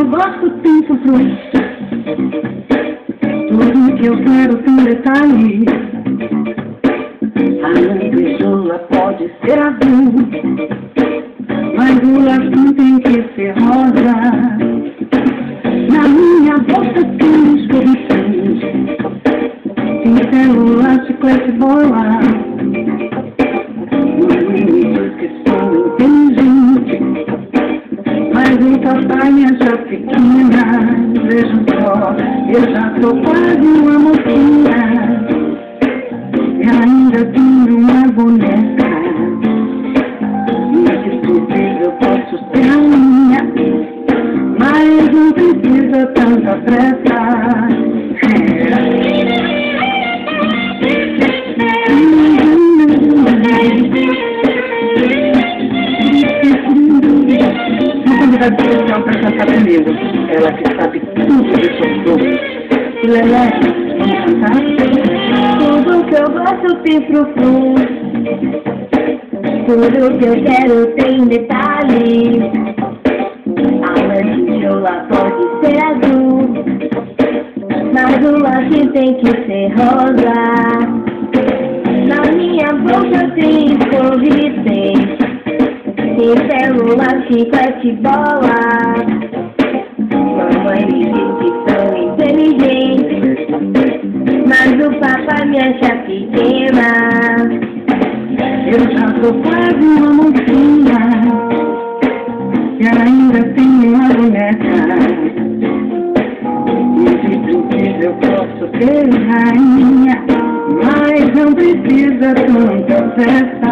eu gosto tem sofrer. Tudo que eu quero tem detalhe. A languejola pode ser azul, mas o latim tem que ser rosa. Na minha boca tem escorpiões, tem célula, chiclete, bola. Não me diz que sou inteligente, mas o papai me acha pequena. Vejam só, eu já sou quase uma mocinha e ainda tenho uma boneca. E se possível posso ser a minha, mas não precisa tanta pressa. Uma convidada especial para cantar comigo, ela que sabe tudo de sofror. Lelé, vamos cantar? Tudo que eu gosto tem frufru, tudo que eu quero tem detalhes. A languejola pode ser azul, mas o latim tem que ser rosa. Na minha boca tem escorpiões, tem célula, chiclete, bola. Mamãe me diz que sou inteligente, mas o papai me acha pequena. Eu já sou quase uma mocinha e ainda tenho uma boneca. E se preciso eu posso ser rainha, mas não precisa tanta festa.